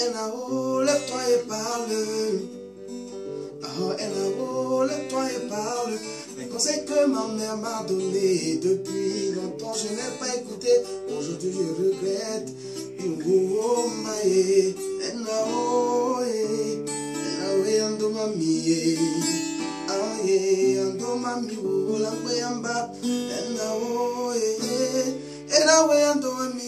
Enao, lève-toi et parle. Oh, Enao, lève-toi et parle. Les conseils que ma mère m'a donnés depuis longtemps, je n'ai pas écouté. Aujourd'hui, je regrette. Oh, maïe, Enao, Enao, ando mami, aye, ando mami, la weyamba, Enao, Enao, ando mami,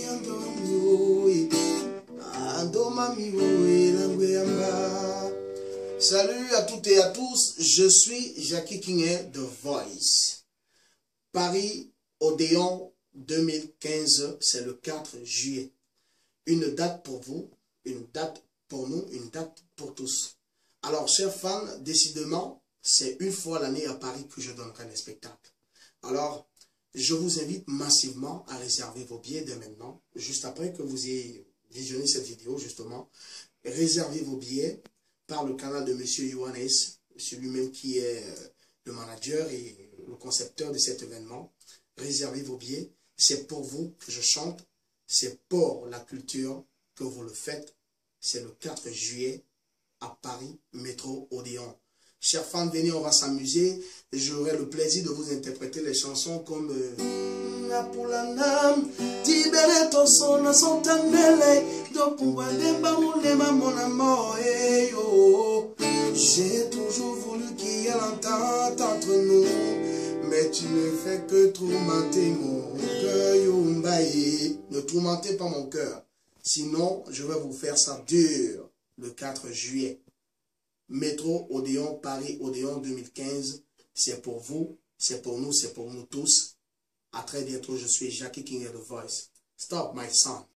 ando mami, la weyamba. Salut à toutes et à tous, je suis Jackie Kingé de Voice. Paris, Odéon 2015, c'est le 4 juillet. Une date pour vous, une date pour nous, une date pour tous. Alors, chers fans, décidément, c'est une fois l'année à Paris que je donnerai des spectacles. Alors, je vous invite massivement à réserver vos billets dès maintenant, juste après que vous ayez visionné cette vidéo, justement. Réservez vos billets par le canal de M. Yohannes, celui-même qui est le manager et le concepteur de cet événement. Réservez vos billets, c'est pour vous que je chante, c'est pour la culture que vous le faites. C'est le 4 juillet à Paris, métro Odéon. Chers fans, venez, on va s'amuser. J'aurai le plaisir de vous interpréter les chansons comme j'ai toujours voulu qu'il y ait l'entente entre nous, mais tu ne fais que tourmenter mon cœur, Yombaye. Ne tourmentez pas mon cœur, sinon je vais vous faire ça dur le 4 juillet. Métro Odéon, Paris Odéon 2015, c'est pour vous, c'est pour nous tous. À très bientôt, je suis Jackie Kingé de Voice. Stop my son.